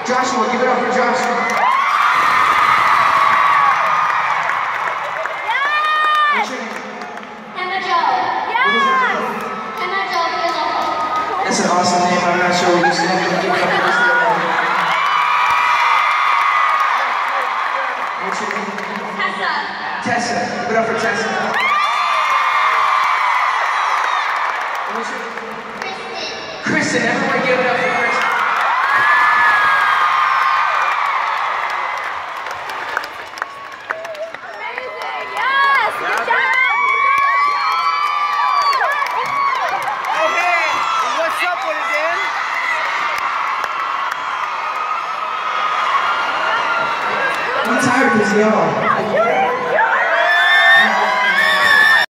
Joshua, give it up for Joshua. What's your name? Hannah Jo. What is that? Hannah Jo Villalobos. That's an awesome name. I'm not sure what you said, but give it up for this little lady. What's your name? Tessa. Tessa. Give it up for Tessa. What's your name? Kristen. Kristen. Everyone give it up for Kristen. I'm tired because y'all.